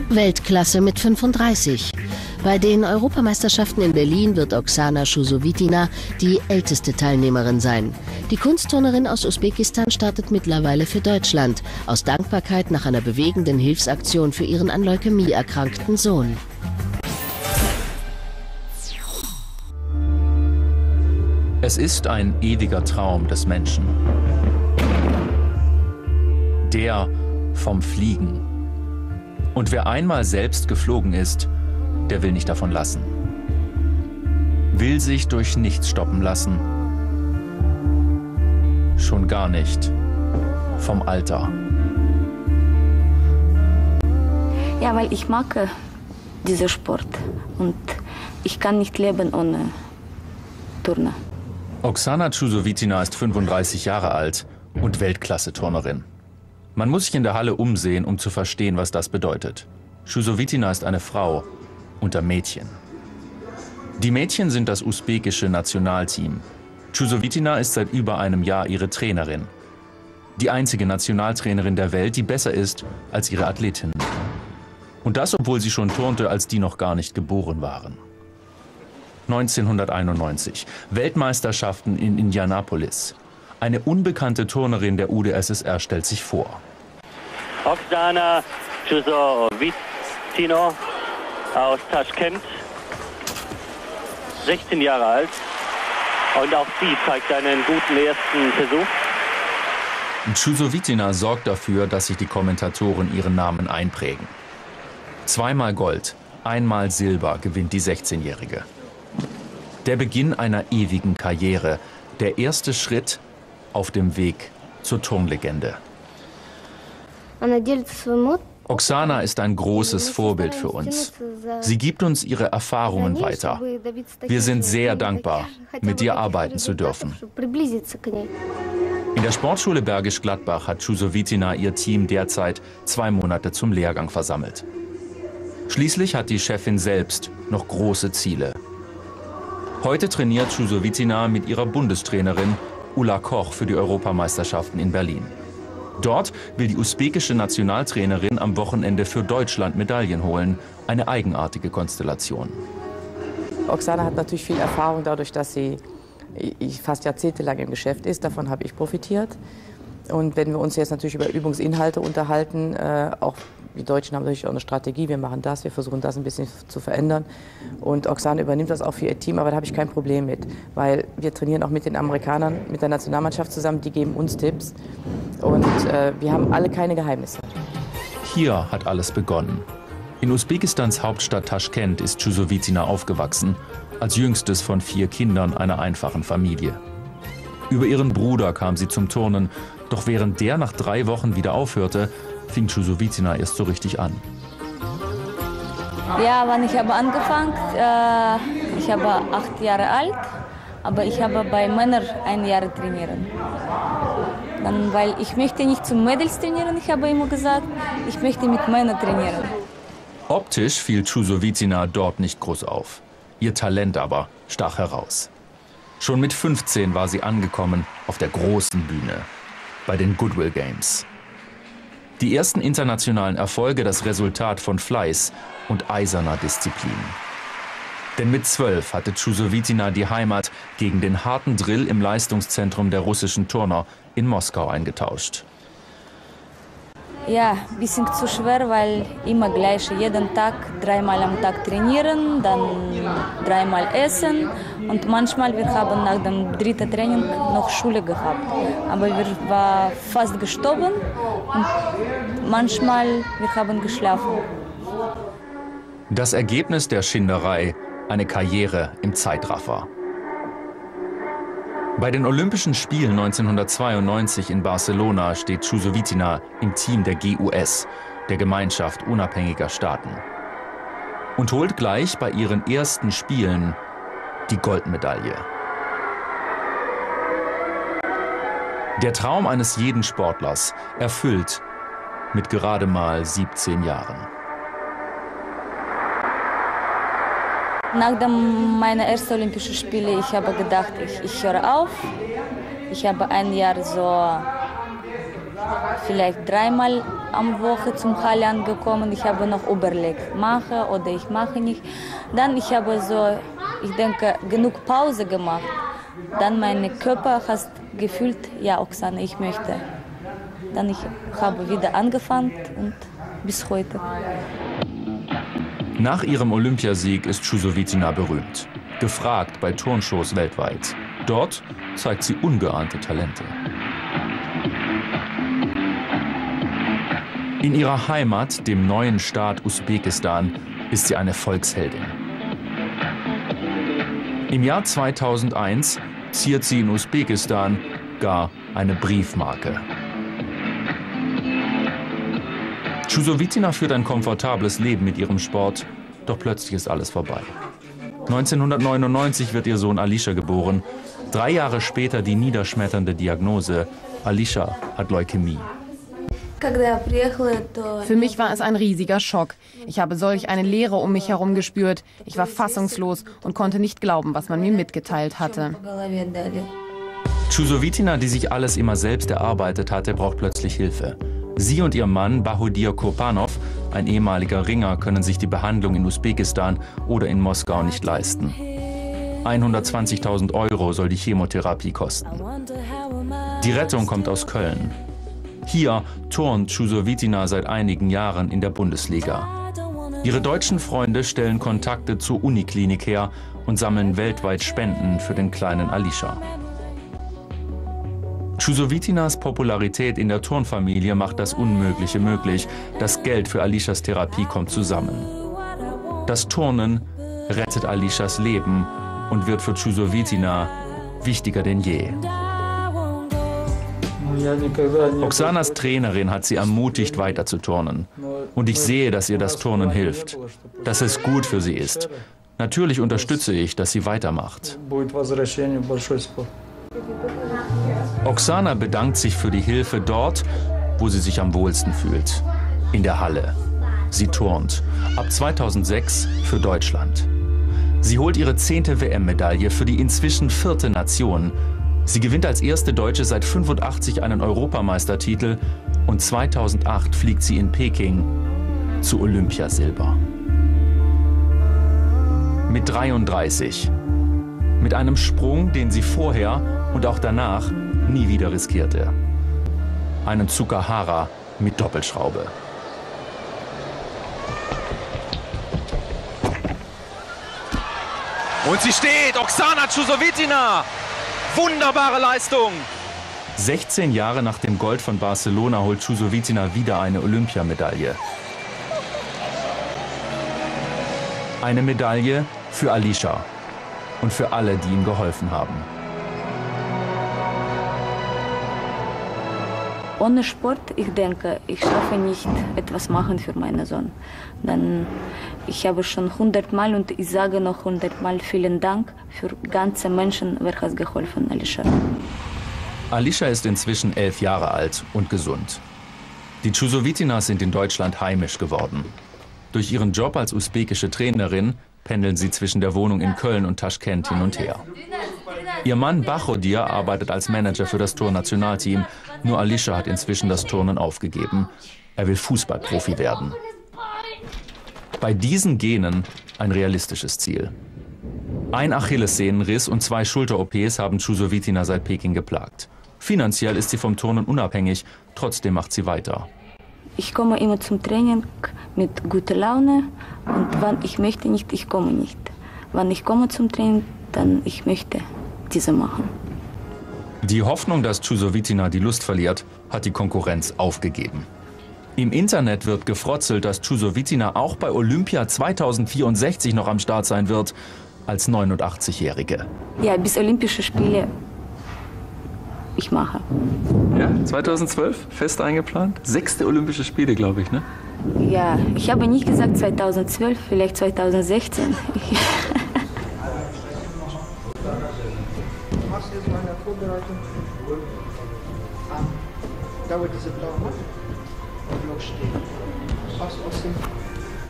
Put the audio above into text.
Weltklasse mit 35. Bei den Europameisterschaften in Berlin wird Oksana Chusovitina die älteste Teilnehmerin sein. Die Kunstturnerin aus Usbekistan startet mittlerweile für Deutschland, aus Dankbarkeit nach einer bewegenden Hilfsaktion für ihren an Leukämie erkrankten Sohn. Es ist ein ewiger Traum des Menschen. Der vom Fliegen. Und wer einmal selbst geflogen ist, der will nicht davon lassen. Will sich durch nichts stoppen lassen. Schon gar nicht vom Alter. Ja, weil ich mag diesen Sport und ich kann nicht leben ohne Turnen. Oksana Chusovitina ist 35 Jahre alt und Weltklasse-Turnerin. Man muss sich in der Halle umsehen, um zu verstehen, was das bedeutet. Chusovitina ist eine Frau unter Mädchen. Die Mädchen sind das usbekische Nationalteam. Chusovitina ist seit über einem Jahr ihre Trainerin. Die einzige Nationaltrainerin der Welt, die besser ist als ihre Athletinnen. Und das, obwohl sie schon turnte, als die noch gar nicht geboren waren. 1991, Weltmeisterschaften in Indianapolis. Eine unbekannte Turnerin der UdSSR stellt sich vor. Oksana Chusovitina aus Taschkent, 16 Jahre alt. Und auch sie zeigt einen guten ersten Versuch. Chusovitina sorgt dafür, dass sich die Kommentatoren ihren Namen einprägen. Zweimal Gold, einmal Silber gewinnt die 16-Jährige. Der Beginn einer ewigen Karriere, der erste Schritt auf dem Weg zur Turnlegende. Oksana ist ein großes Vorbild für uns. Sie gibt uns ihre Erfahrungen weiter. Wir sind sehr dankbar, mit ihr arbeiten zu dürfen. In der Sportschule Bergisch Gladbach hat Chusovitina ihr Team derzeit 2 Monate zum Lehrgang versammelt. Schließlich hat die Chefin selbst noch große Ziele. Heute trainiert Chusovitina mit ihrer Bundestrainerin Ulla Koch für die Europameisterschaften in Berlin. Dort will die usbekische Nationaltrainerin am Wochenende für Deutschland Medaillen holen. Eine eigenartige Konstellation. Oksana hat natürlich viel Erfahrung dadurch, dass sie fast jahrzehntelang im Geschäft ist. Davon habe ich profitiert. Und wenn wir uns jetzt natürlich über Übungsinhalte unterhalten, auch die Deutschen haben natürlich auch eine Strategie, wir machen das, wir versuchen das ein bisschen zu verändern. Und Oksana übernimmt das auch für ihr Team, aber da habe ich kein Problem mit, weil wir trainieren auch mit den Amerikanern, mit der Nationalmannschaft zusammen, die geben uns Tipps und wir haben alle keine Geheimnisse. Hier hat alles begonnen. In Usbekistans Hauptstadt Taschkent ist Chusovitina aufgewachsen, als jüngstes von 4 Kindern einer einfachen Familie. Über ihren Bruder kam sie zum Turnen, doch während der nach 3 Wochen wieder aufhörte, fing Chusovitina erst so richtig an. Ja, wann ich habe angefangen, ich habe 8 Jahre alt, aber ich habe bei Männern 1 Jahr trainieren. Dann, weil ich möchte nicht zum Mädels trainieren, ich habe immer gesagt, ich möchte mit Männern trainieren. Optisch fiel Chusovitina dort nicht groß auf. Ihr Talent aber stach heraus. Schon mit 15 war sie angekommen auf der großen Bühne, bei den Goodwill Games. Die ersten internationalen Erfolge das Resultat von Fleiß und eiserner Disziplin. Denn mit 12 hatte Chusovitina die Heimat gegen den harten Drill im Leistungszentrum der russischen Turner in Moskau eingetauscht. Ja, ein bisschen zu schwer, weil immer gleich, jeden Tag 3-mal am Tag trainieren, dann 3-mal essen und manchmal wir haben nach dem 3. Training noch Schule gehabt. Aber wir waren fast gestorben und manchmal wir haben geschlafen. Das Ergebnis der Schinderei, eine Karriere im Zeitraffer. Bei den Olympischen Spielen 1992 in Barcelona steht Chusovitina im Team der GUS, der Gemeinschaft unabhängiger Staaten. Und holt gleich bei ihren ersten Spielen die Goldmedaille. Der Traum eines jeden Sportlers, erfüllt mit gerade mal 17 Jahren. Nach meiner ersten Olympischen Spiele, ich habe gedacht, ich höre auf. Ich habe 1 Jahr so vielleicht 3-mal am Woche zum Halle angekommen. Ich habe noch überlegt, mache oder ich mache nicht. Dann ich habe so, ich denke, genug Pause gemacht. Dann mein Körper hat gefühlt, ja Oksana, ich möchte. Dann ich habe wieder angefangen und bis heute. Nach ihrem Olympiasieg ist Chusovitina berühmt. Gefragt bei Turnshows weltweit. Dort zeigt sie ungeahnte Talente. In ihrer Heimat, dem neuen Staat Usbekistan, ist sie eine Volksheldin. Im Jahr 2001 ziert sie in Usbekistan gar eine Briefmarke. Chusovitina führt ein komfortables Leben mit ihrem Sport, doch plötzlich ist alles vorbei. 1999 wird ihr Sohn Alisha geboren. 3 Jahre später die niederschmetternde Diagnose: Alisha hat Leukämie. Für mich war es ein riesiger Schock. Ich habe solch eine Leere um mich herum gespürt. Ich war fassungslos und konnte nicht glauben, was man mir mitgeteilt hatte. Chusovitina, die sich alles immer selbst erarbeitet hatte, braucht plötzlich Hilfe. Sie und ihr Mann WDR Kurbanov, ein ehemaliger Ringer, können sich die Behandlung in Usbekistan oder in Moskau nicht leisten. 120.000 € soll die Chemotherapie kosten. Die Rettung kommt aus Köln. Hier turnt Chusovitina seit einigen Jahren in der Bundesliga. Ihre deutschen Freunde stellen Kontakte zur Uniklinik her und sammeln weltweit Spenden für den kleinen Alisha. Chusovitinas Popularität in der Turnfamilie macht das Unmögliche möglich. Das Geld für Alishas Therapie kommt zusammen. Das Turnen rettet Alishas Leben und wird für Chusovitina wichtiger denn je. Oksanas Trainerin hat sie ermutigt, weiter zu turnen. Und ich sehe, dass ihr das Turnen hilft, dass es gut für sie ist. Natürlich unterstütze ich, dass sie weitermacht. Oksana bedankt sich für die Hilfe dort, wo sie sich am wohlsten fühlt. In der Halle. Sie turnt. Ab 2006 für Deutschland. Sie holt ihre 10. WM-Medaille für die inzwischen 4. Nation. Sie gewinnt als erste Deutsche seit 85 einen Europameistertitel und 2008 fliegt sie in Peking zu Olympiasilber. Mit 33. Mit einem Sprung, den sie vorher und auch danach nie wieder riskierte. Einen Tsukahara mit Doppelschraube. Und sie steht, Oksana Chusovitina. Wunderbare Leistung! 16 Jahre nach dem Gold von Barcelona holt Chusovitina wieder eine Olympiamedaille. Eine Medaille für Alisha und für alle, die ihm geholfen haben. Ohne Sport, ich denke, ich schaffe nicht etwas machen für meinen Sohn. Dann, ich habe schon 100-mal und ich sage noch 100-mal vielen Dank für ganze Menschen, wer hat geholfen, Alisha. Alisha ist inzwischen 11 Jahre alt und gesund. Die Chusovitinas sind in Deutschland heimisch geworden. Durch ihren Job als usbekische Trainerin pendeln sie zwischen der Wohnung in Köln und Taschkent hin und her. Ihr Mann WDR arbeitet als Manager für das Turnationalteam. Nur Alisha hat inzwischen das Turnen aufgegeben. Er will Fußballprofi werden. Bei diesen Genen ein realistisches Ziel. Ein Achillessehnenriss und 2 Schulter-OPs haben Chusovitina seit Peking geplagt. Finanziell ist sie vom Turnen unabhängig, trotzdem macht sie weiter. Ich komme immer zum Training mit guter Laune und wann ich möchte nicht, ich komme nicht. Wann ich komme zum Training, dann ich möchte diese machen. Die Hoffnung, dass Chusovitina die Lust verliert, hat die Konkurrenz aufgegeben. Im Internet wird gefrotzelt, dass Chusovitina auch bei Olympia 2064 noch am Start sein wird, als 89-Jährige. Ja, bis Olympische Spiele ich mache. Ja, 2012 fest eingeplant? 6. Olympische Spiele, glaube ich, ne? Ja, ich habe nicht gesagt 2012, vielleicht 2016. Da wo diese blaue Macht stehen. Aus dem